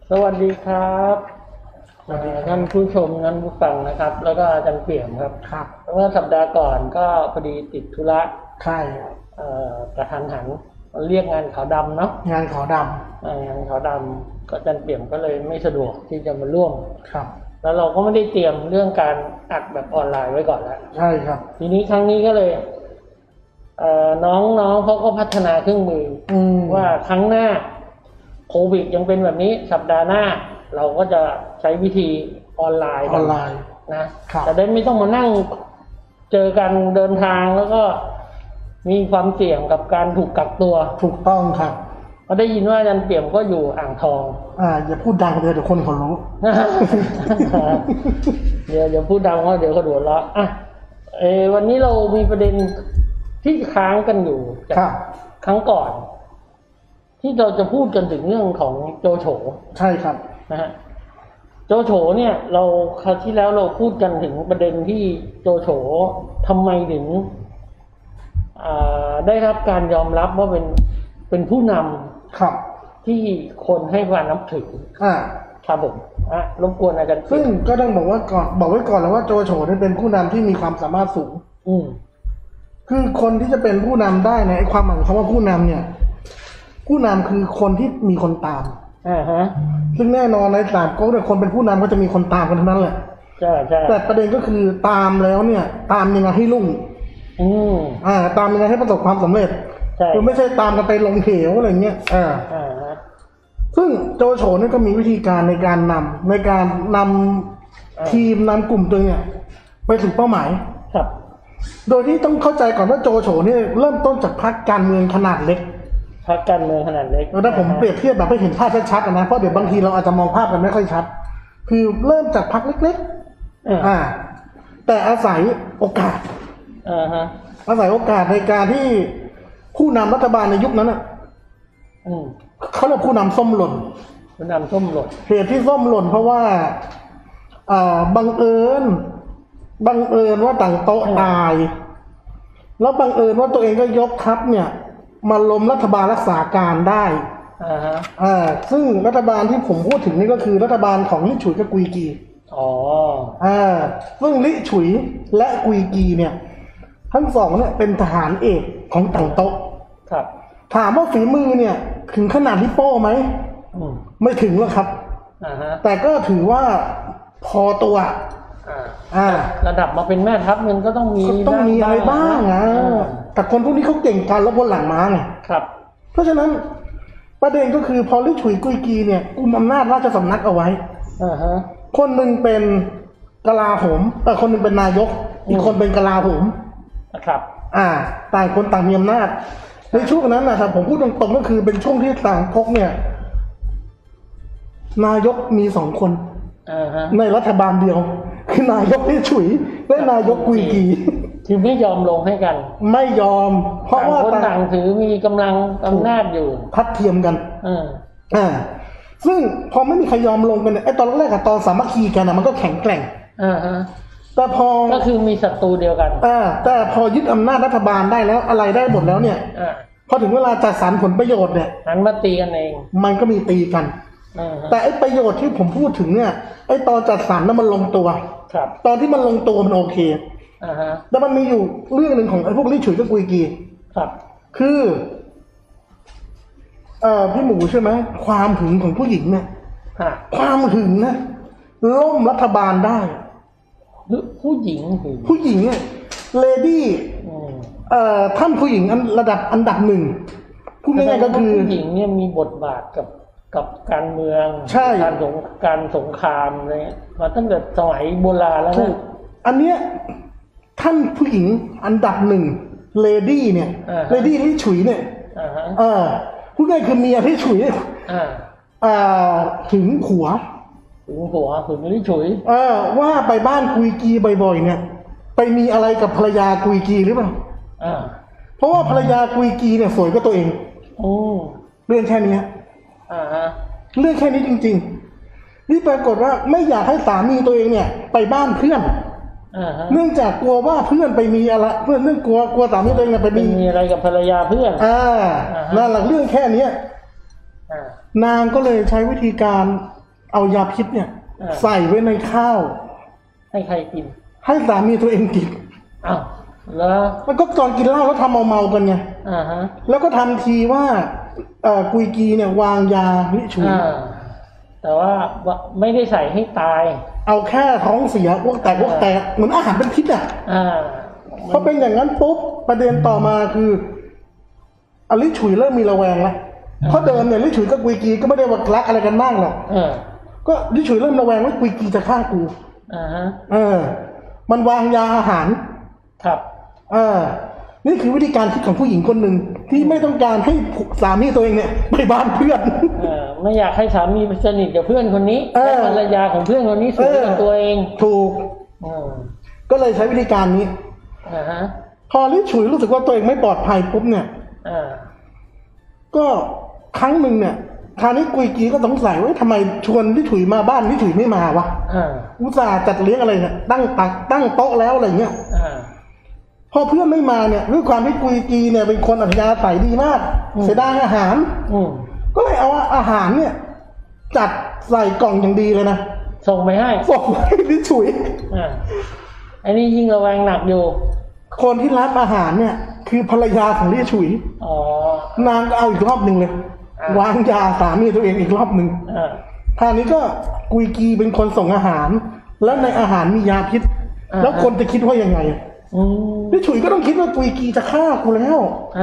สวัสดีครับท่านผู้ชมท่านผู้ฟังนะครับแล้วก็อาจารย์เปี่ยมครับเมื่อสัปดาห์ก่อนก็พอดีติดธุระใช่กระทันหันเรียกงานขาวดำเนาะงานขาวดำงานขาวดำก็อาจารย์เปี่ยมก็เลยไม่สะดวกที่จะมาร่วมครับแล้วเราก็ไม่ได้เตรียมเรื่องการอัดแบบออนไลน์ไว้ก่อนแล้วใช่ครับทีนี้ครั้งนี้ก็เลยน้องเขาก็พัฒนาเครื่องมือว่าครั้งหน้าโควิดยังเป็นแบบนี้สัปดาห์หน้าเราก็จะใช้วิธีออนไลน์นะจะได้ไม่ต้องมานั่งเจอกันเดินทางแล้วก็มีความเสี่ยงกับการถูกกักตัวถูกต้องครับก็ได้ยินว่าอาจารย์เปี่ยมก็อยู่อ่างทองอย่าพูดดังเดี๋ยวคนเขารู้เดี๋ยวพูดดังว่าเดี๋ยวเขาดูแล้ววันนี้เรามีประเด็นที่ค้างกันอยู่จากครั้งก่อนที่เราจะพูดกันถึงเรื่องของโจโฉใช่ครับนะฮะโจโฉเนี่ยเราคราวที่แล้วเราพูดกันถึงประเด็นที่โจโฉทำไมถึงได้รับการยอมรับว่าเป็นผู้นำครับที่คนให้ความนับถือครับผมรบกวนอาจารย์ซึ่งก็ต้องบอกไว้ก่อนแล้วว่าโจโฉนี่เป็นผู้นำที่มีความสามารถสูงคือคนที่จะเป็นผู้นำได้ในความหมายของคำว่าผู้นำเนี่ยผู้นำคือคนที่มีคนตามซึ่งแน่นอนในสามก๊กเนี่ยคนเป็นผู้นำก็จะมีคนตามกันทั้งนั้นแหละใช่ใช่แต่ประเด็นก็คือตามแล้วเนี่ยตามยังไงให้รุ่งตามยังไงให้ประสบความสำเร็จคือไม่ใช่ตามกันไปลงเหวอะไรเงี้ยซึ่งโจโฉนี่ก็มีวิธีการในการนำทีมนำกลุ่มตัวเนี่ยไปถึงเป้าหมายครับโดยที่ต้องเข้าใจก่อนว่าโจโฉนี่เริ่มต้นจากพรรคการเมืองขนาดเล็กพรรคการเมืองขนาดเล็กถ้าผมเปรียบเทียบแบบให้เห็นภาพชัดๆนะเพราะเดี๋ยวบางทีเราอาจจะมองภาพกันไม่ค่อยชัดคือเริ่มจากพรรคเล็กๆแต่อาศัยโอกาสอาศัยโอกาสในการที่ผู้นำรัฐบาลในยุคนั้นเขาเรียกผู้นำส้มหล่นเหตุที่ส้มหล่นเพราะว่าบังเอิญว่าต่างโต๊ะตายแล้วบังเอิญว่าตัวเองก็ยกทัพเนี่ยมาล้มรัฐบาลรักษาการได้ซึ่งรัฐบาลที่ผมพูดถึงนี่ก็คือรัฐบาลของลิฉุยกับกุยกีซึ่งลิฉุยและกุยกีเนี่ยทั้งสองเนี่ยเป็นทหารเอกของต่างโต๊ะถามว่าฝีมือเนี่ยถึงขนาดลิโป้ไหมไม่ถึงหรอกครับแต่ก็ถือว่าพอตัวระดับมาเป็นแม่ทัพมันก็ต้องมีอะไรบ้างแต่คนพวกนี้เขาเก่งการลบบนหลังม้าไงครับเพราะฉะนั้นประเด็นก็คือพอลิฉุยกุยกีเนี่ยกุมอำนาจราชสำนักเอาไว้คนหนึ่งเป็นกลาโหมแต่คนหนึ่งเป็นนายกอีกคนเป็นกลาโหมครับต่างคนต่างมีอำนาจในช่วงนั้นนะครับผมพูดตรงๆก็คือเป็นช่วงที่ต่างก๊กเนี่ยนายกมี2 คนในรัฐบาลเดียวคือนายกลิฉุยและนายกกุยกีคือไม่ยอมลงให้กันไม่ยอมเพราะว่าต่างถือมีกำลังอำนาจอยู่พัดเทียมกันซึ่งพอไม่มีใครยอมลงกันเนี่ยไอ้ตอนแรกกับตอนสามัคคีกันมันก็แข็งแกร่งแต่พอก็คือมีศัตรูเดียวกันแต่พอยึดอำนาจรัฐบาลได้แล้วอะไรได้หมดแล้วเนี่ยพอถึงเวลาจัดสรรผลประโยชน์เนี่ยมันมาตีกันเองมันก็มีตีกันแต่ไอ้ประโยชน์ที่ผมพูดถึงเนี่ยไอ้ตอนจัดสรรนั้นมันลงตัวตอนที่มันลงตัวมันโอเคแต่มันมีอยู่เรื่องหนึ่งของไอ้พวกลิฉุยกับกุยกีคือพี่หมูใช่ไหมความหึงของผู้หญิงเนี่ยความหึงนะล่มรัฐบาลได้ผู้หญิงเนี่ยเลดี้ท่านผู้หญิงระดับอันดับ1พูดง่ายๆก็คือผู้หญิงเนี่ยมีบทบาทกับการเมืองการสงครามอะไรมาตั้งแต่สมัยโบราณแล้วนะอันเนี้ยท่านผู้หญิงอันดับ1เลดี้เนี่ยเลดี้ลิฉุยเนี่ยพูดง่ายคือเมียลิฉุยถึงผัวถึงลิฉุยว่าไปบ้านกุยกีบ่อยๆเนี่ยไปมีอะไรกับภรรยากุยกีหรือเปล่าเพราะว่าภรรยากุยกีเนี่ยสวยกว่าตัวเองเรื่องแค่นี้เรื่องแค่นี้จริงๆนี่ปรากฏว่าไม่อยากให้สามีตัวเองเนี่ยไปบ้านเพื่อนเนื่องจากกลัวว่าเพื่อนไปมีอะไรเพื่อนเรื่องกลัวสามีตัวเองไปมีอะไรกับภรรยาเพื่อนนั่นแหละเรื่องแค่นี้นางก็เลยใช้วิธีการเอายาพิษเนี่ยใส่ไว้ในข้าวให้ใครกินให้สามีตัวเองกินอ้าวแล้วก็ตอนกินเหล้าแล้วทำเมากันไงแล้วก็ทำทีว่ากุยกีเนี่ยวางยาลิฉุยแต่ว่าไม่ได้ใส่ให้ตายเอาแค่ท้องเสียอ้วกแตกเหมือนอาหารเป็นพิษอ่ะพอเป็นอย่างนั้นปุ๊บประเด็นต่อมาคืออลิฉุยเริ่มมีระแวงแล้วเพราะเดิมเนี่ยลิฉุยกับกุยกีก็ไม่ได้ว่ารักอะไรกันมากหรอกก็ลิฉุยเริ่มระแวงว่ากุยกีจะฆ่ากูมันวางยาอาหารครับนี่คือวิธีการคิดของผู้หญิงคนหนึ่งที่ไม่ต้องการให้สามีตัวเองเนี่ยไปบ้านเพื่อนไม่อยากให้สามีไปสนิทกับเพื่อนคนนี้และภรรยาของเพื่อนคนนี้สูงกว่าตัวเองถูกก็เลยใช้วิธีการนี้พอลิฉุยรู้สึกว่าตัวเองไม่ปลอดภัยปุ๊บเนี่ยก็ครั้งหนึ่งเนี่ยคราวนี้กุยกีก็สงสัยว่าทำไมชวนลิฉุยมาบ้านลิฉุยไม่มาวะอุตส่าห์จัดเลี้ยงอะไรเนี่ยตั้งโต๊ะแล้วอะไรเงี้ยพอเพื่อนไม่มาเนี่ยด้วยความที่กุยกีเนี่ยเป็นคนอัธยาศัยดีมากเสียดายอาหารก็เลยเอาอาหารเนี่ยจัดใส่กล่องอย่างดีเลยนะส่งไปให้ลิฉุยอันนี้ยิ่งระแวงหนักอยู่คนที่รับอาหารเนี่ยคือภรรยาของลิฉุยนางก็เอาอีกรอบหนึ่งเลยวางยาสามีตัวเองอีกรอบหนึ่งท่านี้ก็กุยกีเป็นคนส่งอาหารแล้วในอาหารมียาพิษแล้วคนจะคิดว่ายังไงลิฉุยก็ต้องคิดว่ากุยกีจะฆ่ากูแล้ว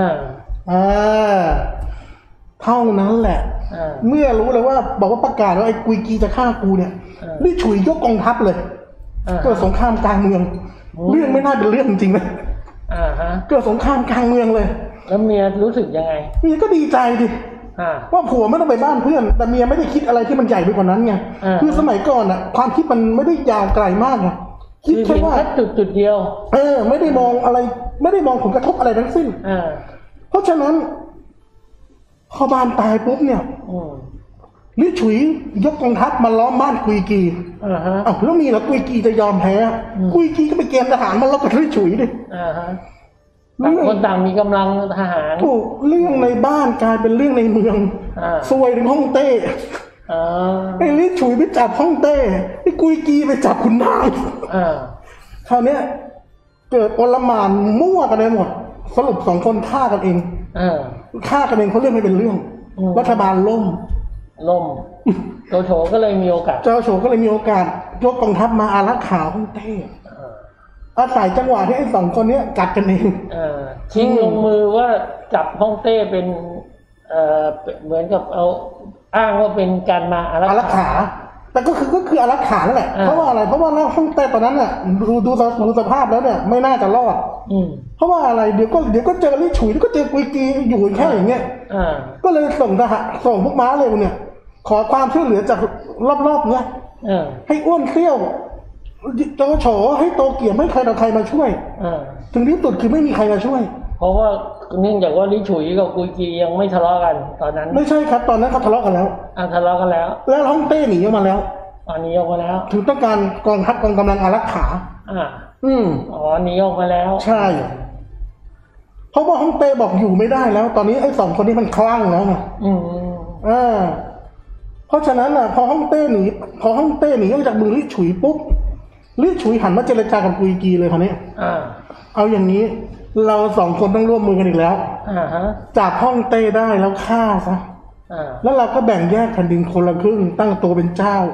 เท่านั้นแหละเมื่อรู้เลยว่าบอกว่าประกาศว่าไอ้กุยกีจะฆ่ากูเนี่ยลิฉุยยกกองทัพเลยเกิดสงครามกลางเมืองเรื่องไม่น่าเป็นเรื่องจริงๆนะเกิดสงครามกลางเมืองเลยแล้วเมียรู้สึกยังไงเมียก็ดีใจดิว่าผัวไม่ต้องไปบ้านเพื่อนแต่เมียไม่ได้คิดอะไรที่มันใหญ่ไปกว่านั้นไงคือสมัยก่อนอ่ะความคิดมันไม่ได้ยาวไกลมากไงคิดแค่ว่าจุดเดียวไม่ได้มองอะไรไม่ได้มองผลกระทบอะไรทั้งสิ้นเพราะฉะนั้นพอบานตายปุ๊บเนี่ยลิฉุยยกกองทัพมาล้อมบ้านกุยกีแล้วมีเหรอกุยกีจะยอมแพ้กุยกีก็ไปเกณฑ์ทหารมาลบกับลิฉุยดิต่างคนต่างมีกำลังทหารถูกเรื่องในบ้านกลายเป็นเรื่องในเมืองซวยถึงฮ่องเต้ไอ้ลิฉุยไปจับฮ่องเต้ไอ้กุยกีไปจับขุนนางคราวนี้เกิดโอลหม่านมั่วกันเลยหมดสรุปสองคนฆ่ากันเองฆ่ากันเองเขาเรื่องไม่เป็นเรื่องรัฐบาลล่มโจโฉก็เลยมีโอกาสยกกองทัพมาอารักขาฮ่องเต้อาศัยจังหวะที่ไอ้สองคนนี้กัดกันเองชิงลงมือว่าจับฮ่องเต้เป็นเหมือนกับเอาอ้างว่าเป็นการมาอารักขาแต่ก็คืออารักขานั่นแหละเพราะว่าอะไรเพราะว่าฮ่องเต้ตอนนั้นน่ะดูสภาพแล้วเนี่ยไม่น่าจะรอดเพราะว่าอะไรเดี๋ยวก็เจอลิฉุยเดี๋ยวก็เจอกุยกีอยู่แค่อย่างเงี้ยก็เลยส่งทหารส่งพวกม้าเร็วเนี่ยขอความช่วยเหลือจากรอบๆเนี่ยให้อ้วนเตี้ยวโจโฉให้โตเกียวไม่ใครต่อใครมาช่วยถึงที่สุดคือไม่มีใครมาช่วยเพราะว่าเนื่องจากว่าลิฉุยกับกุยกียังไม่ทะเลาะกันตอนนั้นไม่ใช่ครับตอนนั้นเขาทะเลาะกันแล้วทะเลาะกันแล้วฮ่องเต้หนีออกมาแล้วหนีออกมาแล้วถึงต้องการกองทัพกองกำลังอารักขาหนีออกมาแล้วใช่เพราะว่าฮ่องเต้บอกอยู่ไม่ได้แล้วตอนนี้ไอ้สองคนนี้มันคลั่งแล้วไงเพราะฉะนั้นน่ะพอฮ่องเต้หนีออกจากมือลิฉุยปุ๊บลิฉุยหันมาเจรจากับกุยกีเลยคราวนี้เอาอย่างนี้เราสองคนต้องร่วมมือกันอีกแล้วจับฮ่องเต้ได้แล้วฆ่าซะแล้วเราก็แบ่งแยกแผ่นดินคนละครึ่งตั้งตัวเป็นเจ้า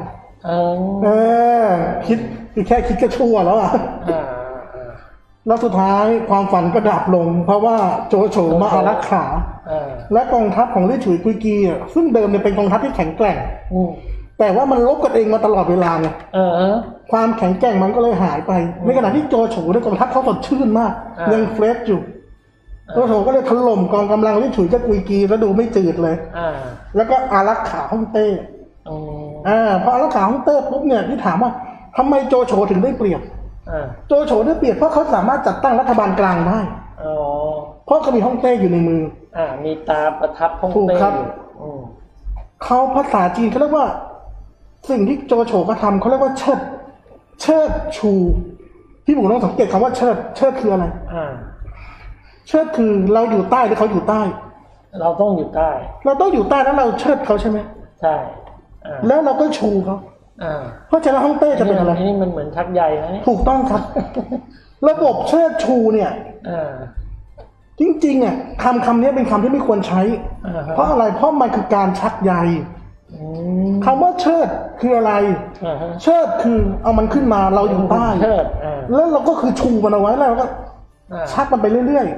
คิดแค่คิดก็ชั่วแล้วแล้วสุดท้ายความฝันก็ดับลงเพราะว่าโจโฉมาอารักขาและกองทัพของลิฉุยกุยกีซึ่งเดิมเนี่ยเป็นกองทัพที่แข็งแกร่งแต่ว่ามันลบกันเองมาตลอดเวลาไงความแข็งแกร่งมันก็เลยหายไปในขณะที่โจโฉในกองทัพเขาสดชื่นมากยังเฟรชอยู่โจโฉก็เลยถล่มกองกำลังลิฉุยกับกุยกีแล้วดูไม่จืดเลยแล้วก็อารักขาฮ่องเต้พออารักขาฮ่องเต้ปุ๊บเนี่ยที่ถามว่าทำไมโจโฉถึงได้เปรียบโจโฉได้เปรียบเพราะเขาสามารถจัดตั้งรัฐบาลกลางได้เพราะเขามีฮ่องเต้อยู่ในมือมีตาประทับฮ่องเต้เขาภาษาจีนเขาเรียกว่าสิ่งที่โจโฉเขาทำเขาเรียกว่าเชิดชูที่ผมต้องสังเกตคำว่าเชิดคืออะไรเชิดคือเราอยู่ใต้หรือเขาอยู่ใต้เราต้องอยู่ใต้แล้วเราเชิดเขาใช่ไหมใช่แล้วเราก็ชูเขาเพราะฉะนั้นฮ่องเต้จะเป็นอะไรนี่มันเหมือนชักใยนะถูกต้องครับ ระบบเชิดชูเนี่ยจริงๆอ่ะคำนี้เป็นคำที่ไม่ควรใช้เพราะอะไรเพราะมันคือการชักใยคำว่าเชิดคืออะไรเชิดคือเอามันขึ้นมาเราอยู่ใต้แล้วเราก็คือชูมันเอาไว้แล้วเราก็ชักมันไปเรื่อย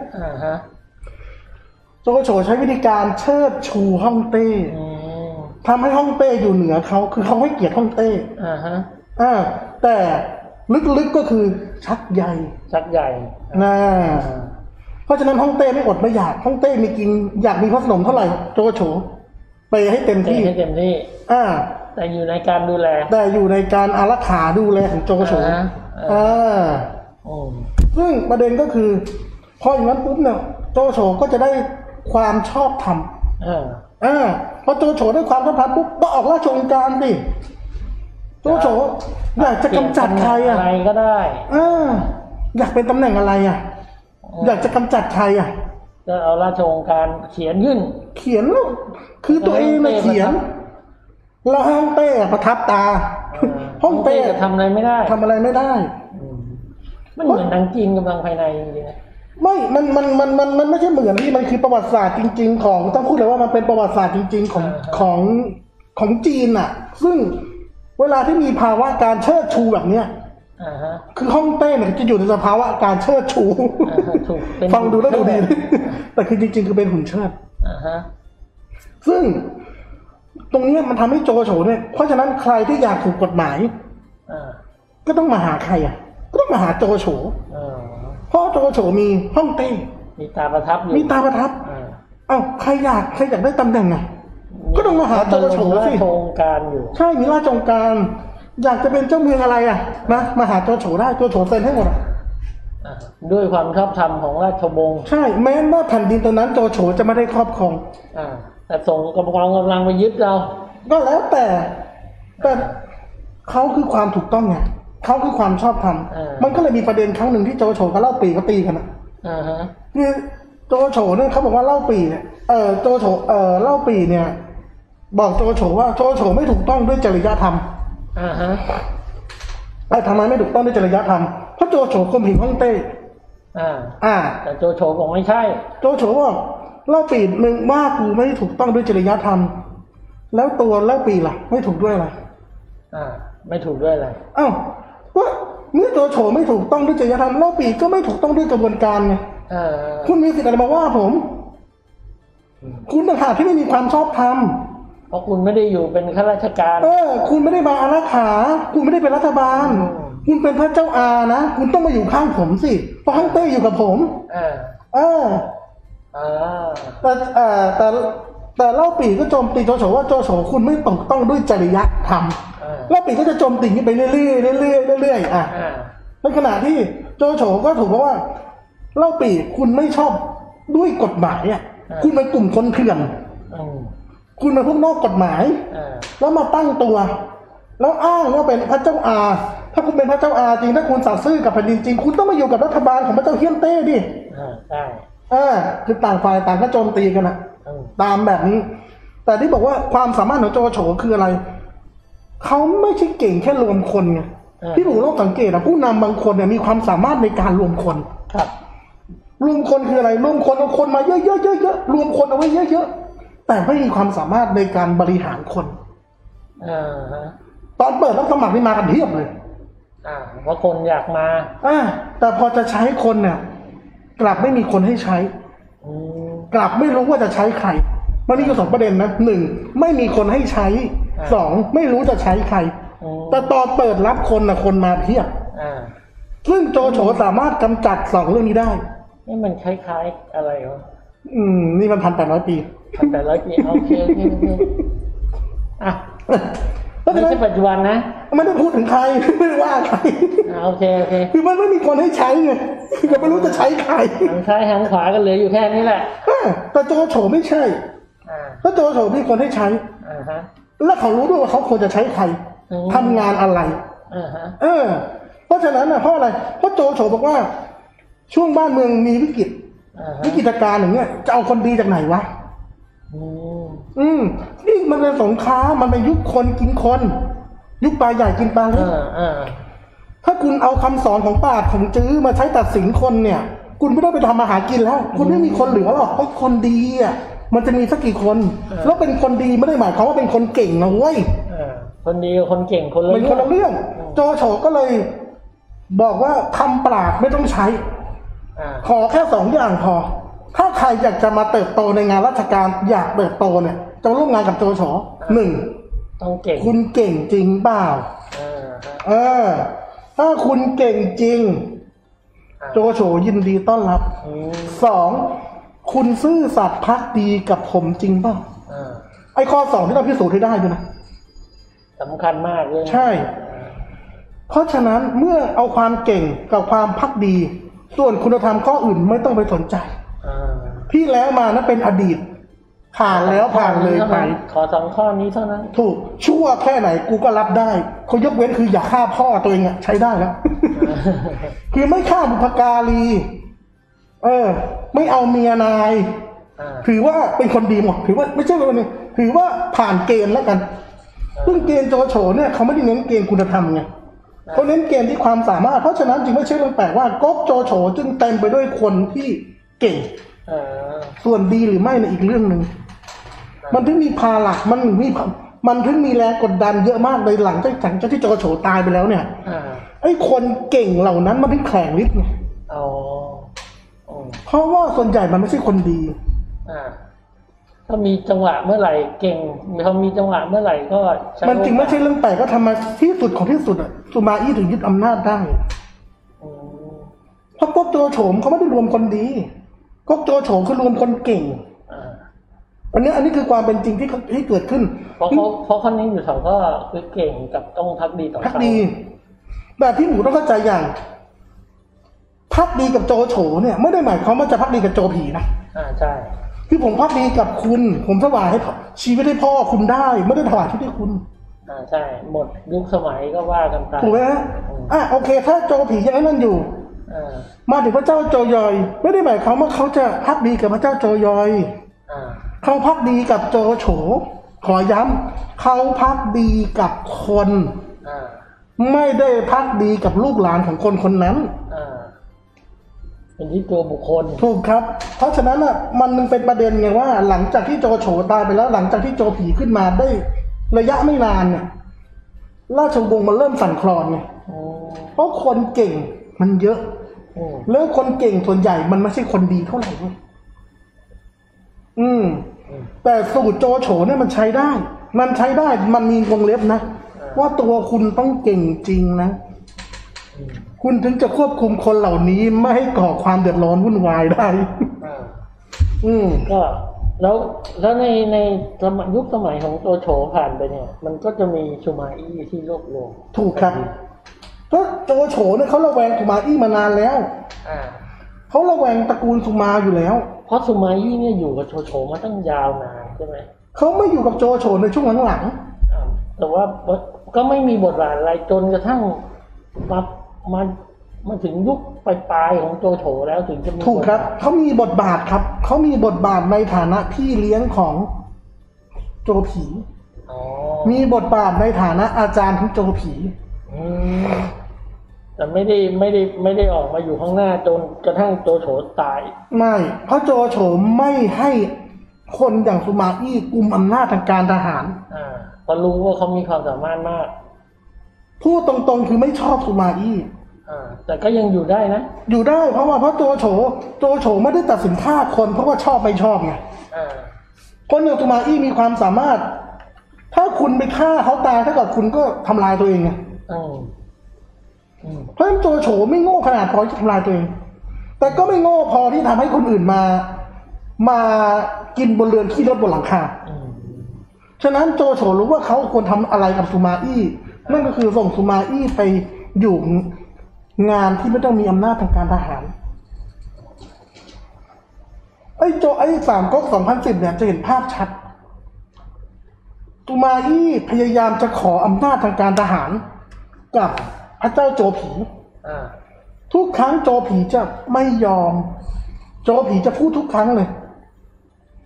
ๆโจโฉใช้วิธีการเชิดชูฮ่องเต้ทำให้ฮ่องเต้อยู่เหนือเขาคือเขาให้เกียรติฮ่องเต้แต่ลึกๆก็คือชักใยนะเพราะฉะนั้นฮ่องเต้ไม่อดไม่อยากฮ่องเต้มีกินอยากมีพระสนมเท่าไหร่โจโฉไปให้เต็มที่แต่อยู่ในการดูแลแต่อยู่ในการอารักขาดูแลของโจโฉซึ่งประเด็นก็คือพออย่างนั้นปุ๊บเนี่ยโจโฉก็จะได้ความชอบธรรมพอโจโฉได้ความชอบธรรมปุ๊บก็ออกราชองค์การดิโจโฉอยากจะกำจัดใครอะไรก็ได้อยากเป็นตำแหน่งอะไรอยากจะกำจัดใครก็เอาราชองค์การเขียนขึ้นคือตัวเองมาเขียนแล้วฮ่องเต้ประทับตาฮ่องเต้ทำอะไรไม่ได้มันเหมือนหนังจีนกำลังภายในจริงๆไม่มันไม่ใช่เหมือนที่มันคือประวัติศาสตร์จริงๆของต้องพูดเลยว่ามันเป็นประวัติศาสตร์จริงๆของจีนอ่ะซึ่งเวลาที่มีภาวะการเชิดชูแบบเนี้ยคือฮ่องเต้เนี่ยจะอยู่ในสภาวะการเชิดชูฟังดูแล้วดูดีแต่คือจริงๆคือเป็นหุ่นเชิดซึ่งตรงนี้มันทำให้โจโฉเนี่ยเพราะฉะนั้นใครที่อยากถูกกฎหมายก็ต้องมาหาใครก็ต้องมาหาโจโฉเพราะโจโฉมีฮ่องเต้มีตาประทับใครอยากได้ตำแหน่งก็ต้องมาหาโจโฉสิราชองค์การอยู่ใช่มีราชองค์การอยากจะเป็นเจ้าเมืองอะไรนะมาหาโจโฉได้โจโฉเซ็นให้หมดด้วยความชอบธรรมของราชวงศ์ใช่แม้ว่าแผ่นดินตรงนั้นโจโฉจะไม่ได้ครอบครองแต่ส่งกำลังไปยึดเราก็แล้วแต่เขาคือความถูกต้องไงเขาคือความชอบธรรมมันก็เลยมีประเด็นครั้งหนึ่งที่โจโฉกับเล่าปี่ก็ตีกันคือโจโฉเนี่ยเขาบอกว่าเล่าปี่เนี่ยโจโฉเล่าปี่เนี่ยบอกโจโฉว่าโจโฉไม่ถูกต้องด้วยจริยธรรมทำไมไม่ถูกต้องด้วยจริยธรรมเพราะโจโฉข่มเหงฮ่องเต้แต่โจโฉบอกไม่ใช่โจโฉบอกเล่าปี่มึงว่ากูไม่ถูกต้องด้วยจริยธรรมแล้วตัวเล่าปี่ล่ะไม่ถูกด้วยอะไรไม่ถูกด้วยอะไรว่าเมื่อโจโฉไม่ถูกต้องด้วยจริยธรรมเล่าปี่ก็ไม่ถูกต้องด้วยกระบวนการไงคุณมีสิทธิ์อะไรมาว่าผมคุณต่างหากที่ไม่มีความชอบธรรมเพราะคุณไม่ได้อยู่เป็นข้าราชการคุณไม่ได้มาอารักขาคุณไม่ได้เป็นรัฐบาลคุณเป็นพระเจ้าอานะคุณต้องมาอยู่ข้างผมสิเพราะฮ่องเต้อยู่กับผมแต่เล่าปี่ก็โจมตีโจโฉว่าโจโฉคุณไม่ถูกต้องด้วยจริยธรรมเล่าปี่ก็จะโจมตีไปเรื่อยในขณะที่โจโฉก็ถูกเพราะว่าเล่าปี่คุณไม่ชอบด้วยกฎหมายคุณเป็นกลุ่มคนเถื่อนคุณเป็นพวกนอกกฎหมายแล้วมาตั้งตัวแล้วอ้างว่าเป็นพระเจ้าอาถ้าคุณเป็นพระเจ้าอาจริงถ้าคุณสัตย์ซื่อกับแผ่นดินจริงคุณต้องมาอยู่กับรัฐบาลของพระเจ้าเฮียนเต้ดิใช่คือต่างฝ่ายต่างก็โจมตีกันตามแบบนี้แต่ที่บอกว่าความสามารถของโจโฉคืออะไรเขาไม่ใช่เก่งแค่รวมคนไงที่ผมลองสังเกตผู้นำบางคนเนี่ยมีความสามารถในการรวมคนครับรวมคนคืออะไรรวมคนเอาคนมาเยอะๆรวมคนเอาไว้เยอะๆแต่ไม่มีความสามารถในการบริหารคนตอนเปิดรับสมัครนี่มากันเทียบเลยเพราะคนอยากมาแต่พอจะใช้คนเนี่ยกลับไม่มีคนให้ใช้กลับไม่รู้ว่าจะใช้ใครมันมีอยู่2ประเด็นนะ1ไม่มีคนให้ใช้2ไม่รู้จะใช้ใครแต่ตอนเปิดรับคนนะคนมาเพียบซึ่งโจโฉสามารถกำจัด2เรื่องนี้ได้นี่มันคล้ายๆอะไรวะนี่มัน1,800 ปี 1,800 ปีโอเคไม่ใช่ปัจจุบันนะไม่ได้พูดถึงใครไม่ได้ว่าใครโอเคคือมันไม่มีคนให้ใช้ไงก็ไม่รู้จะใช้ใครหันซ้ายหันขวากันเหลืออยู่แค่นี้แหละแต่โจโฉไม่ใช่ถ้าโจโฉมีคนให้ใช้แล้วเขารู้ด้วยว่าเขาควรจะใช้ใครทำงานอะไรเพราะฉะนั้นเพราะอะไรเพราะโจโฉบอกว่าช่วงบ้านเมืองมีวิกฤตการณ์อย่างเงี้ยจะเอาคนดีจากไหนวะนี่มันเป็นสงครามมันเป็นยุคคนกินคนยุคปลาใหญ่กินปลาเล็กถ้าคุณเอาคำสอนของปราชญ์ของจื้อมาใช้ตัดสินคนเนี่ยคุณไม่ได้ไปทำมาหากินแล้วคุณไม่มีคนเหลือหรอกเพราะคนดีอ่ะมันจะมีสักกี่คนแล้วเป็นคนดีไม่ได้หมายความว่าเป็นคนเก่งนะเว้ยคนดีกับคนเก่งคนละเรื่องโจโฉก็เลยบอกว่าคำปราชญ์ไม่ต้องใช้ขอแค่2 อย่างพอถ้าใครอยากจะมาเติบโตในงานราชการอยากเติบโตเนี่ยจะร่วมงานกับโจโฉ1 ต้องเก่งคุณเก่งจริงเปล่าถ้าคุณเก่งจริงโจโฉยินดีต้อนรับ2คุณซื่อสัตย์ภักดีกับผมจริงเปล่าไอ้ข้อ2ที่เราพิสูจน์ให้ได้ด้วยนะสำคัญมากเลยใช่เพราะฉะนั้นเมื่อเอาความเก่งกับความภักดีส่วนคุณธรรมข้ออื่นไม่ต้องไปสนใจที่แล้วมานั้นเป็นอดีตผ่านแล้วผ่านเลยไปขอ2 ข้อนี้เท่านั้นถูกชั่วแค่ไหนกูก็รับได้เขายกเว้นคืออย่าฆ่าพ่อตัวเองใช้ได้แล้ว คือไม่ฆ่าบุพการีไม่เอาเมียนายถือว่าเป็นคนดีหมดถือว่าไม่ใช่คนนี้ถือว่าผ่านเกณฑ์แล้วกันซึ่งเกณฑ์โจโฉเนี่ยเขาไม่ได้เน้นเกณฑ์คุณธรรมไงเขาเน้นเกณฑ์ที่ความสามารถเพราะฉะนั้นจึงไม่ใช่เรื่องแปลกว่าก๊กโจโฉจึงเต็มไปด้วยคนที่เก่งส่วนดีหรือไม่ในอีกเรื่องหนึ่งมันถึงมีภาระมันถึงมีแรงกดดันเยอะมากในหลังจากที่โจโฉตายไปแล้วเนี่ยไอ้คนเก่งเหล่านั้นมันถึงแข็งฤทธิ์ไงเพราะว่าส่วนใหญ่มันไม่ใช่คนดีถ้ามีจังหวะเมื่อไหร่เก่งเขามีจังหวะเมื่อไหร่ก็มันจริงไม่ใช่เรื่องแปลกก็ทำมาที่สุดของที่สุดสุมาอี้ถึงยึดอำนาจได้เพราะก๊กโจโฉเขาไม่ได้รวมคนดีก๊กโจโฉคือรวมคนเก่งอันนี้คือความเป็นจริงที่เกิดขึ้นเพราะคนนี้อยู่เขาก็คือเก่งกับต้องภักดีต่อเขาภักดีแบบที่หนูต้องเข้าใจอย่างภักดีกับโจโฉเนี่ยไม่ได้หมายความว่าจะภักดีกับโจผีนะใช่คือผมภักดีกับคุณผมถวายให้ชีวิตให้พ่อคุณได้ไม่ได้ถวายชีวิตให้คุณใช่หมดยุคสมัยก็ว่ากันไปถูกไหมโอเคถ้าโจผียังนั่นอยู่มาถึงพระเจ้าโจยอยไม่ได้หมายความว่าเขาจะภักดีกับพระเจ้าโจยอยเขาภักดีกับโจโฉขอย้ำเขาภักดีกับคนไม่ได้ภักดีกับลูกหลานของคนคนนั้นเป็นที่ตัวบุคคลถูกครับเพราะฉะนั้นมันเป็นประเด็นไงว่าหลังจากที่โจโฉตายไปแล้วหลังจากที่โจผีขึ้นมาได้ระยะไม่นานเนี่ยราชวงศ์มันเริ่มสั่นคลอนไงเพราะคนเก่งมันเยอะแล้วคนเก่งส่วนใหญ่มันไม่ใช่คนดีเท่าไหร่ด้วยแต่สูตรโจโฉเนี่ยมันใช้ได้มันมีวงเล็บนะว่าตัวคุณต้องเก่งจริงนะคุณถึงจะควบคุมคนเหล่านี้ไม่ให้ก่อความเดือดร้อนวุ่นวายได้ก็แล้วในยุคสมัยของโจโฉผ่านไปเนี่ยมันก็จะมีชูมาอี้ที่รวบรวมถูกครับก็โจโฉเนี่ยเขาระแวงชูมาอี้มานานแล้วเขาระแวงตระกูลชูมาอยู่แล้วเพราะชูมาอี้เนี่ยอยู่กับโจโฉมาตั้งยาวนานใช่ไหมเขาไม่อยู่กับโจโฉในช่วงหลังๆแต่ว่าก็ไม่มีบทบาทอะไรจนกระทั่งมาถึงยุคปลายของโจโฉแล้วถึงจะมีถูกครับเขามีบทบาทครับเขามีบทบาทในฐานะพี่เลี้ยงของโจผีมีบทบาทในฐานะอาจารย์ของโจผีแต่ไม่ได้ออกมาอยู่ข้างหน้าจนกระทั่งโจโฉตายไม่เพราะโจโฉไม่ให้คนอย่างสุมาอี้กุมอำนาจทางการทหารเพราะรู้ว่าเขามีความสามารถมากพูดตรงๆคือไม่ชอบสุมาอี้แต่ก็ยังอยู่ได้นะอยู่ได้เพราะโจโฉไม่ได้ตัดสินฆ่าคนเพราะว่าชอบไม่ชอบไงคนอย่างสุมาอี้มีความสามารถถ้าคุณไปฆ่าเขาตายเท่ากับคุณก็ทำลายตัวเองไงเพราะฉะนั้นโจโฉไม่โง่ขนาดพอที่จะทำลายตัวเองแต่ก็ไม่โง่พอที่ทำให้คนอื่นมากินบนเรือนขี้รถบนหลังคาฉะนั้นโจโฉรู้ว่าเขาควรทำอะไรกับสุมาอี้นั่นก็คือส่งสุมาอี้ไปอยู่งานที่ไม่ต้องมีอำนาจทางการทหารสามก๊ก2010เนี่ยจะเห็นภาพชัดสุมาอี้พยายามจะขออำนาจทางการทหารกับพระเจ้าโจผีทุกครั้งโจผีจะไม่ยอมโจผีจะพูดทุกครั้งเลย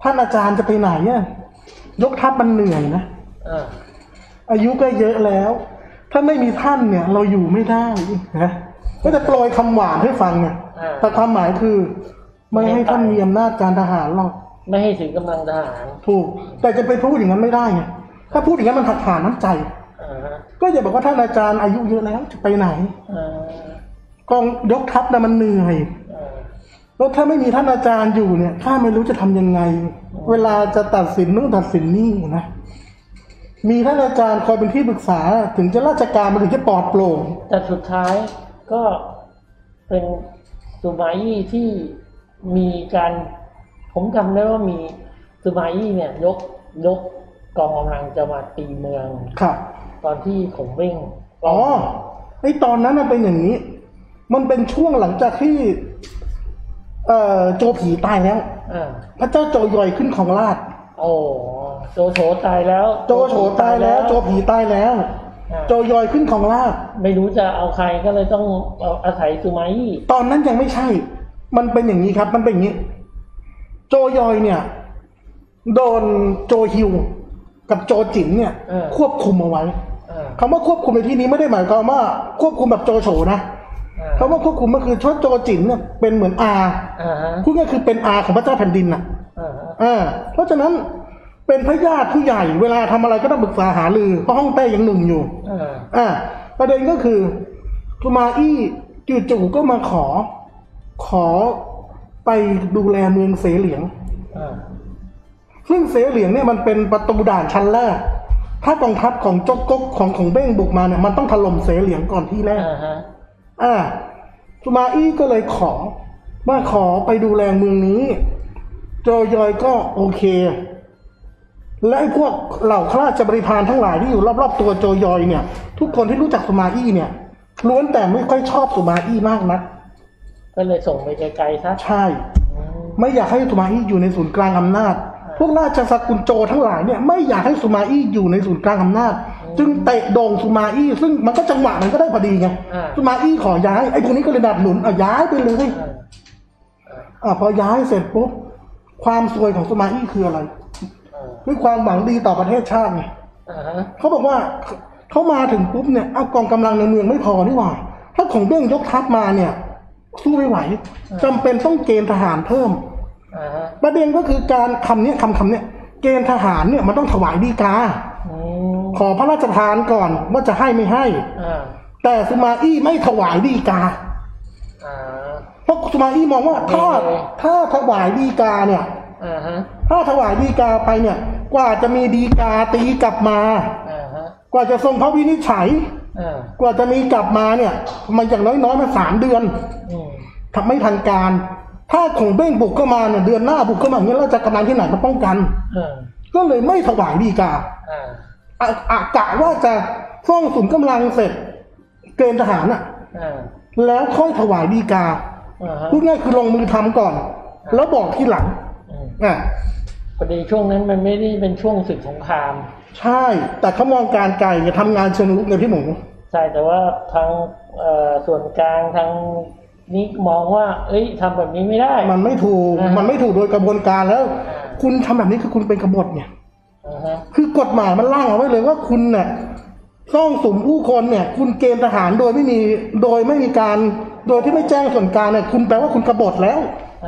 ท่านอาจารย์จะไปไหนเนี่ยยกทัพมันเหนื่อยนะอายุก็เยอะแล้วถ้าไม่มีท่านเนี่ยเราอยู่ไม่ได้นะก็จะโปรยคำหวานให้ฟังเนี่ยแต่ความหมายคือไม่ให้ท่านมีอำนาจการทหารหรอกไม่ให้ถึงกำลังทหารถูกแต่จะไปพูดอย่างนั้นไม่ได้ไงถ้าพูดอย่างนั้นมันหักหาน้ำใจก็อย่าบอกว่าท่านอาจารย์อายุเยอะแล้วจะไปไหนกองยกทัพนะมันเหนื่อยแล้วถ้าไม่มีท่านอาจารย์อยู่เนี่ยข้าไม่รู้จะทำยังไงเวลาจะตัดสินนู่นตัดสินนี่นะมีท่านอาจารย์คอยเป็นที่ปรึกษาถึงจะราชการมันถึงจะปลอดโปร่งแต่สุดท้ายก็เป็นสุมาอี้ที่มีการผมจำได้ว่ามีสุมาอี้เนี่ยยกกองกำลังจะมาตีเมืองครับตอนที่ขงเบ้งไอตอนนั้นมันเป็นอย่างนี้มันเป็นช่วงหลังจากที่โจผีตายแล้วพระเจ้าโจยอยขึ้นของราชโอ้โจโฉตายแล้วโจตายแล้วโจผีตายแล้วโจยอยขึ้นของราชไม่รู้จะเอาใครก็เลยต้องอาศัยสุมาอี้ตอนนั้นยังไม่ใช่มันเป็นอย่างนี้ครับมันเป็นอย่างนี้โจยอยเนี่ยโดนโจฮิวกับโจจิ๋นเนี่ยควบคุมเอาไว้คำว่าควบคุมในที่นี้ไม่ได้หมายความว่าควบคุมแบบโจโฉนะคำว่าควบคุมก็คือชดโจจิ๋นเนี่ยเป็นเหมือนพูดง่ายคือเป็นอาของพระเจ้าแผ่นดินน่ะเพราะฉะนั้นเป็นพระญาติผู้ใหญ่เวลาทำอะไรก็ต้องปรึกษาหารือเพราะฮ่องเต้ยังหนุ่มอยู่ประเด็นก็คือสุมาอี้จู่ๆก็มาขอไปดูแลเมืองเสเหลียงซึ่งเสเหลียงเนี่ยมันเป็นประตูด่านชั้นแรกถ้ากองทัพของจกก๊กของเบ้งบุกมาเนี่ยมันต้องถล่มเสเหลียงก่อนที่แรกสุมาอี้ก็เลยขอไปดูแลเมืองนี้โจยอยก็โอเคและไอ้พวกเหล่าข้าราชบริพารทั้งหลายที่อยู่รอบๆตัวโจยอยเนี่ยทุกคนที่รู้จักสุมาอี้เนี่ยล้วนแต่ไม่ค่อยชอบสุมาอี้มากนักก็เลยส่งไปไกลๆซะใช่ไม่อยากให้สุมาอี้อยู่ในศูนย์กลางอำนาจพวกราชสกุลโจทั้งหลายเนี่ยไม่อยากให้สุมาอี้อยู่ในศูนย์กลางอำนาจจึงเตะโด่งสุมาอี้ซึ่งมันก็จังหวะมันก็ได้พอดีไงสุมาอี้ขอย้ายไอ้พวกนี้ก็เลยดับหนุนย้ายไปเลยพอย้ายเสร็จปุ๊บความซวยของสุมาอี้คืออะไรคือความหวังดีต่อประเทศชาติไงเขาบอกว่าเขามาถึงปุ๊บเนี่ยเอากองกำลังในเมืองไม่พอนี่หว่าถ้าของเบ้งยกทัพมาเนี่ยสู้ไม่ไหวจำเป็นต้องเกณฑ์ทหารเพิ่มประเด็นก็คือการคำนี้เกณฑ์ทหารเนี่ยมันต้องถวายฎีกาขอพระราชทานก่อนว่าจะให้ไม่ให้แต่สุมาอี้ไม่ถวายฎีกาเพราะสุมาอี้มองว่าถ้าถวายฎีกาเนี่ยถ้าถวายฎีกาไปเนี่ยกว่าจะมีฎีกาตีกลับมากว่าจะทรงพระวินิจฉัยกว่าจะมีกลับมาเนี่ยมันอย่างน้อยๆมา3 เดือนทำไม่ทันการถ้าของเบ้งบุกเข้ามาเนี่ยเดือนหน้าบุกเข้ามาอย่างนี้เราจะกำลังที่ไหนมาป้องกันก็เลยไม่ถวายฎีกากะว่าจะสร้างศูนย์กำลังเสร็จเกณฑ์ทหารแล้วค่อยถวายฎีกาพูดง่ายคือลงมือทำก่อนแล้วบอกที่หลังพอดีช่วงนั้นมันไม่ได้เป็นช่วงศึกสงครามใช่แต่เขามองการไกลจะทำงานเชิงรุกไงพี่หมูใช่แต่ว่าทางส่วนกลางทางนี้มองว่าทำแบบนี้ไม่ได้มันไม่ถูกโดยกระบวนการแล้วคุณทำแบบนี้คือคุณเป็นกบฏเนี่ยคือกฎหมายมันร่างเอาไว้เลยว่าคุณเนี่ยต้องสุ่มผู้คนเนี่ยคุณเกณฑ์ทหารโดยไม่มีการโดยที่ไม่แจ้งส่วนกลางเนี่ยคุณแปลว่าคุณกบฏแล้ว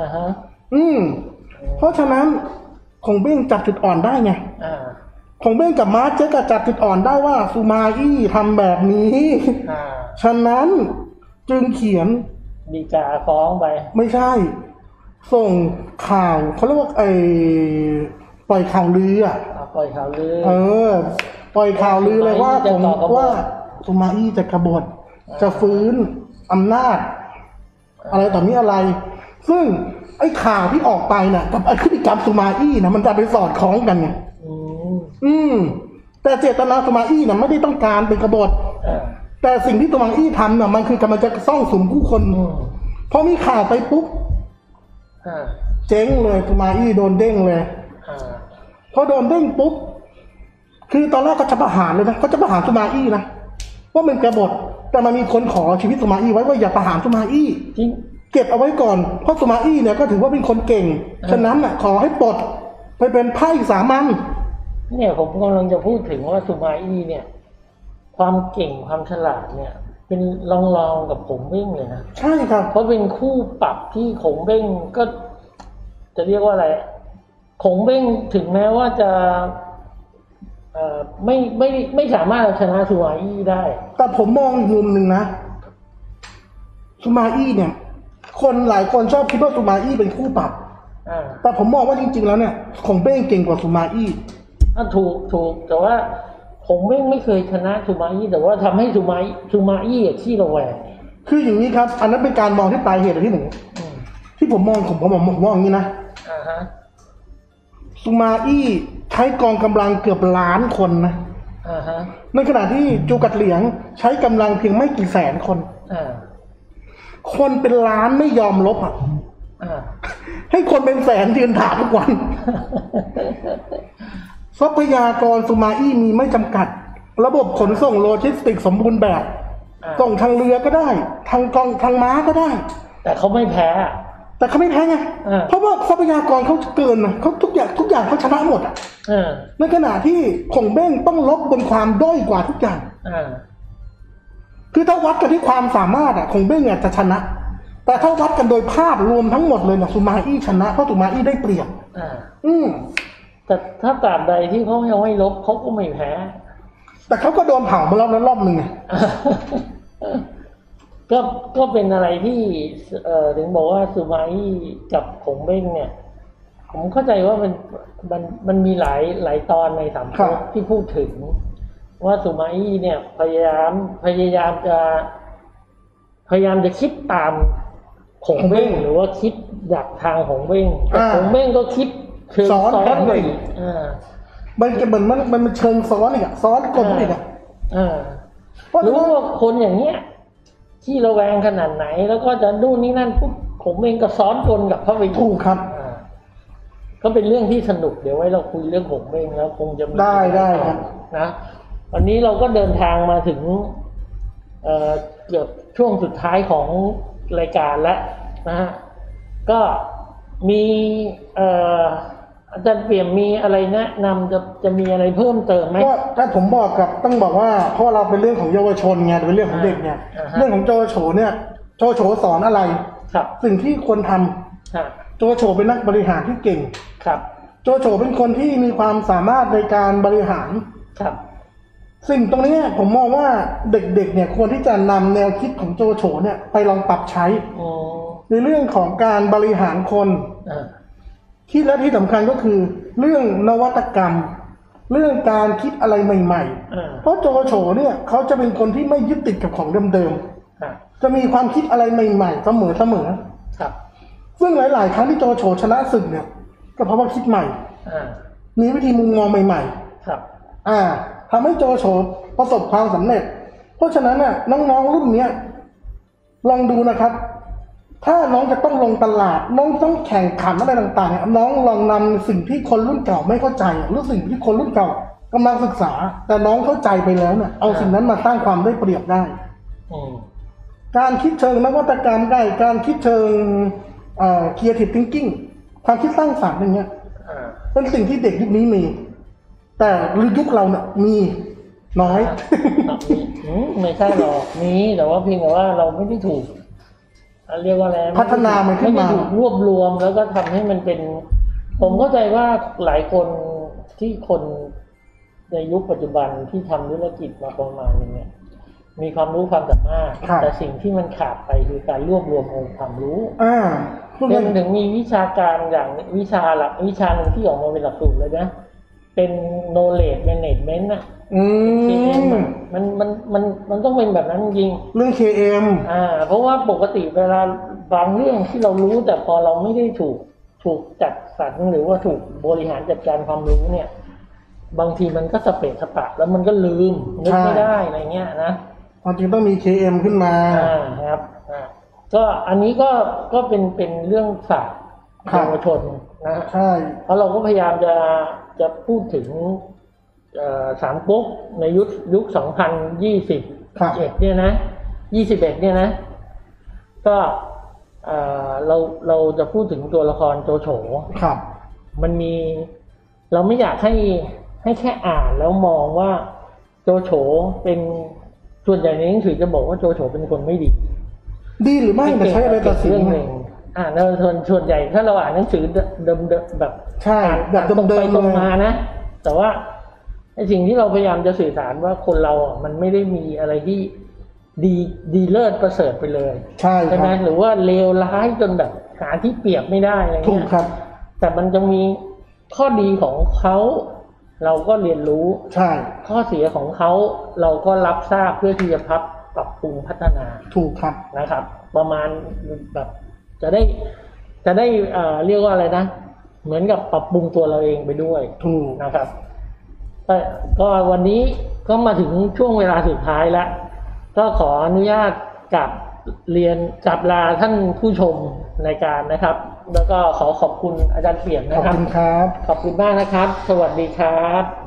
เพราะฉะนั้นของเบ้งจับจุดอ่อนได้ไงของเบ้งกับมาร์เจ๊ก็จับจุดอ่อนได้ว่าสุมาอี้ทำแบบนี้ฉะนั้นจึงเขียนฎีกาฟ้องไปไม่ใช่ส่งข่าวเขาเรียกว่าปล่อยข่าวลือปล่อยข่าวลือปล่อยข่าวลือเลยว่าสุมาอี้จะกบฏจะฟื้นอำนาจอะไรต่อมีอะไรซึ่งไอ้ข่าวที่ออกไปน่ะกับไอ้พฤติกรรมสุมาอี้นะมันจะไปสอดคล้องกันไงแต่เจตนาสุมาอี้น่ะไม่ได้ต้องการเป็นกบฏแต่สิ่งที่สุมาอี้ทำน่ะมันคือกำลังจะซ่องสุมผู้คนพอมีข่าวไปปุ๊บเจ๊งเลยสุมาอี้โดนเด้งเลยพอโดนเด้งปุ๊บคือตอนแรกก็จะประหารเลยนะเขาจะประหารสุมาอี้นะว่ามันกบฏแต่มันมีคนขอชีวิตสุมาอี้ไว้ว่าอย่าประหารสุมาอี้เก็บเอาไว้ก่อนเพราะสุมาอี้เนี่ยก็ถือว่าเป็นคนเก่งฉะนั้นน่ะขอให้ปลดไปเป็นไพ่สามัญเนี่ยผมกำลังจะพูดถึงว่าซูมาอี้เนี่ยความเก่งความฉลาดเนี่ยเป็นรองกับขงเบ้งเลยนะใช่ครับเพราะเป็นคู่ปรับที่ขงเบ้งก็จะเรียกว่าอะไรขงเบ้งถึงแม้ว่าจะไม่สามารถชนะซูมาอี้ได้แต่ผมมองอีกมุมหนึ่งนะซูมาอี้เนี่ยคนหลายคนชอบคิดว่าซูมาอี้เป็นคู่ปรับแต่ผมมองว่าจริงๆแล้วเนี่ยขงเบ้งเก่งกว่าซูมาอี้ถูกแต่ว่าผมไม่เคยชนะซูมาอี้แต่ว่าทำให้ซูมาอี้ที่ระแวงคืออย่างนี้ครับอันนั้นเป็นการมองที่ปลายเหตุที่หนึ่งที่ผมมองผมมองอย่างนี้นะซูมาอี้ใช้กองกำลังเกือบล้านคนนะในขณะที่จูกัดเหลียงใช้กำลังเพียงไม่กี่แสนคนคนเป็นล้านไม่ยอมลบให้คนเป็นแสนยืนถามทุกวันทรัพยากรซูมาอี้มีไม่จำกัดระบบขนส่งโลจิสติกสมบูรณ์แบบส่งทางเรือก็ได้ทางม้าก็ได้แต่เขาไม่แพ้ไงเพราะว่าทรัพยากรเขาเกินเขาทุกอย่างเขาชนะหมดในขณะที่ขงเบ้งต้องลบบนความด้อยกว่าทุกอย่างคือถ้าวัดกันที่ความสามารถขงเบ้งจะชนะแต่ถ้าวัดกันโดยภาพรวมทั้งหมดเลยซูมาอี้ชนะเพราะซูมาอี้ได้เปรียบแต่ถ้าตราบใดที่เขายังไม่ลบเขาก็ไม่แพ้แต่เขาก็โดนเผามาแล้วรอบหนึ่งก็เป็นอะไรที่ถึงบอกว่าซูมาอี้กับขงเบ้งเนี่ยผมเข้าใจว่ามันมีหลายตอนในสามก๊กที่พูดถึงว่าซูมาอี้เนี่ยพยายามจะคิดตามขงเบ้งหรือว่าคิดอยากทางขงเบ้งแต่ขงเบ้งก็คิดซ้อนเลยมันจะเหมือนมันเชิงซ้อนอีกซ้อนกลอีกรู้ว่าคนอย่างเนี้ยที่ระแวงขนาดไหนแล้วก็จะดูนี่นั่นปุ๊บผมเองก็ซ้อนกลกับพระวิถูกครับก็เป็นเรื่องที่สนุกเดี๋ยวไว้เราคุยเรื่องผมเองแล้วคงจะได้ครับนะวันนี้เราก็เดินทางมาถึงเกือบช่วงสุดท้ายของรายการแล้วนะฮะก็มีอาจารย์เปี่ยมมีอะไรแนะนำจะมีอะไรเพิ่มเติมไหมก็ถ้าผมบอกกับต้องบอกว่าเพราะเราเป็นเรื่องของเยาวชนไงเป็นเรื่องของเด็กเนี่ยเรื่องของโจโฉเนี่ยโจโฉสอนอะไรสิ่งที่ควรทำโจโฉเป็นนักบริหารที่เก่งโจโฉเป็นคนที่มีความสามารถในการบริหารสิ่งตรงนี้ผมมองว่าเด็กๆเนี่ยควรที่จะนำแนวคิดของโจโฉเนี่ยไปลองปรับใช้ในเรื่องของการบริหารคนที่และที่สำคัญก็คือเรื่องนวัตกรรมเรื่องการคิดอะไรใหม่ๆเพราะโจโฉเนี่ยเขาจะเป็นคนที่ไม่ยึดติดกับของเดิมๆจะมีความคิดอะไรใหม่ๆเสมอซึ่งหลายๆครั้งที่โจโฉชนะศึกเนี่ยก็เพราะว่าคิดใหม่มีวิธีมุมมองใหม่ๆทำให้โจโฉประสบความสำเร็จเพราะฉะนั้นน่ะน้องๆรุ่นนี้ลองดูนะครับถ้าน้องจะต้องลงตลาดน้องต้องแข่งขันอะไรต่างๆน้องลองนำสิ่งที่คนรุ่นเก่าไม่เข้าใจหรือสิ่งที่คนรุ่นเก่ากำลังศึกษาแต่น้องเข้าใจไปแล้วเนี่ยเอาสิ่งนั้นมาสร้างความได้เปรียบได้การคิดเชิงนวัตกรรมได้การคิดเชิงcreative thinking ความคิดสร้างสรรค์อย่างเงี้ยเป็นสิ่งที่เด็กยุคนี้มีแต่ยุคเราเนี่ยมีน้อยไม่ใช่หรอกมีแต่ว่าเพียงแต่ว่าเราไม่ได้ถูกเรียกว่าอะไรพัฒนามันขึ้นมาไม่ได้ถูกรวบรวมแล้วก็ทำให้มันเป็นผมเข้าใจว่าหลายคนที่คนในยุคปัจจุบันที่ทำธุรกิจมาประมาณนึงเนี่ยมีความรู้ความสามารถแต่สิ่งที่มันขาดไปคือการรวบรวมองค์ความรู้จนถึงมีวิชาการอย่างวิชาหนึ่งที่ออกมาเป็นหลักสูตรเลยนะเป็น knowledge management นะKM มันต้องเป็นแบบนั้นจริงเรื่อง KM เพราะว่าปกติเวลาบางเรื่องที่เรารู้แต่พอเราไม่ได้ถูกจัดสรรหรือว่าถูกบริหารจัดการความรู้เนี่ยบางทีมันก็สเปะสปะแล้วมันก็ลืมนึกไม่ได้อะไรเงี้ยนะความจริงต้องมี KM ขึ้นมาครับก็อันนี้ก็เป็นเรื่องศาสตร์เยาวชนนะใช่เพราะเราก็พยายามจะพูดถึงสามก๊กในยุค2021เนี่ยนะ21เนี่ยนะก็เราจะพูดถึงตัวละครโจโฉมันมีเราไม่อยากให้แค่อ่านแล้วมองว่าโจโฉเป็นส่วนใหญ่ในหนังสือจะบอกว่าโจโฉเป็นคนไม่ดีดีหรือไม่แต่ใช้อะไรตัดสินเรื่องหนึ่งในส่วนใหญ่ถ้าเราอ่านหนังสือเดิมแบบใช่แบบตรงไปตรงมานะแต่ว่าไอ้สิ่งที่เราพยายามจะสื่อสารว่าคนเราอ่ะมันไม่ได้มีอะไรที่ดีเลิศประเสริฐไปเลยใช่ไหมหรือว่าเลวร้ายจนแบบหาที่เปรียบไม่ได้อะไรเงี้ยถูกครับแต่มันจะมีข้อดีของเขาเราก็เรียนรู้ใช่ข้อเสียของเขาเราก็รับทราบเพื่อที่จะปรับปรุงพัฒนาถูกครับนะครับประมาณแบบจะได้เรียกว่าอะไรนะเหมือนกับปรับปรุงตัวเราเองไปด้วยถูกนะครับก็วันนี้ก็มาถึงช่วงเวลาสุดท้ายแล้วก็ขออนุญาตกับลาท่านผู้ชมในการนะครับแล้วก็ขอบคุณอาจารย์เปี่ยมนะครับขอบคุณครับขอบคุณมากนะครับสวัสดีครับ